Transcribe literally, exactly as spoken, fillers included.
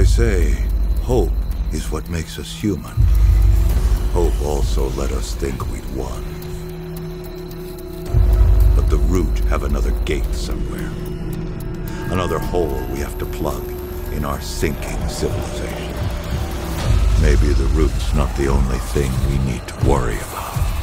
They say hope is what makes us human. Hope also let us think we'd won. But the root have another gate somewhere. Another hole we have to plug in our sinking civilization. Maybe the root's not the only thing we need to worry about.